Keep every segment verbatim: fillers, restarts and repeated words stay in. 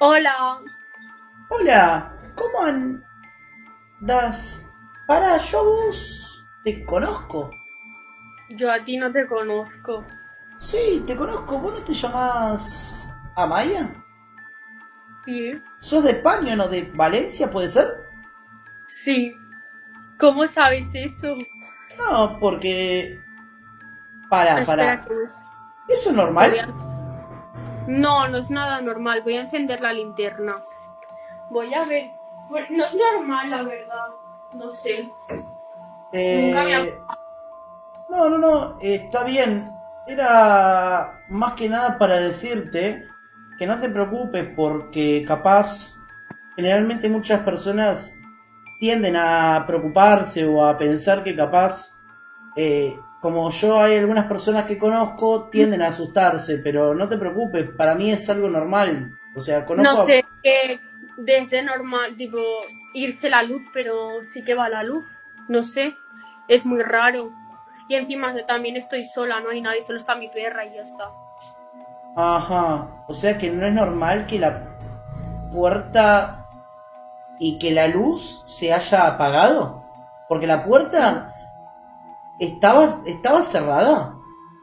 Hola, Hola, ¿cómo andas? Para, yo a vos te conozco. yo a ti no te conozco. Sí, te conozco. ¿Vos no te llamás Amaya? Sí, ¿Sos de España, no? ¿De Valencia, puede ser? sí. ¿Cómo sabes eso? No, porque... Para, Espera para. que ¿Eso es te voy normal? a... No, no es nada normal. Voy a encender la linterna. Voy a ver. Pues no es normal, la verdad. No sé. Nunca me ha... Eh... No, no, no, eh, está bien. Era más que nada para decirte que no te preocupes porque capaz, generalmente muchas personas tienden a preocuparse o a pensar que capaz, eh, como yo hay algunas personas que conozco, tienden a asustarse, pero no te preocupes, para mí es algo normal. O sea, No conozco a... sé, que desde normal, tipo, irse la luz, pero sí que va la luz. No sé. Es muy raro. Y encima también estoy sola, no hay nadie, solo está mi perra y ya está. Ajá, o sea que no es normal que la puerta y que la luz se haya apagado. Porque la puerta estaba, estaba cerrada.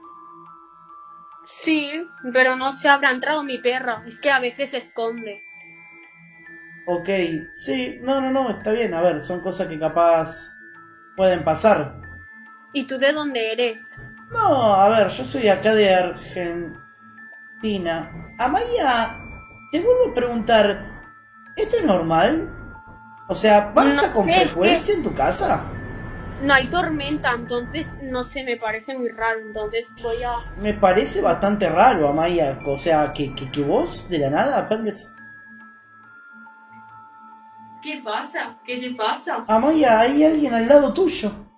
Sí, pero no se habrá entrado mi perra. Es que a veces se esconde. Ok, sí, no, no, no, está bien. A ver, son cosas que capaz pueden pasar. ¿Y tú de dónde eres? No, a ver, yo soy acá de Argentina. Amaya, te vuelvo a preguntar, ¿esto es normal? O sea, No ¿pasa con sé, es que frecuencia en tu casa? no hay tormenta, entonces no sé, me parece muy raro. Entonces voy a... Me parece bastante raro, Amaya. O sea, que, que, que vos de la nada aprendes. ¿Qué pasa? ¿Qué te pasa? Amaya, hay alguien al lado tuyo.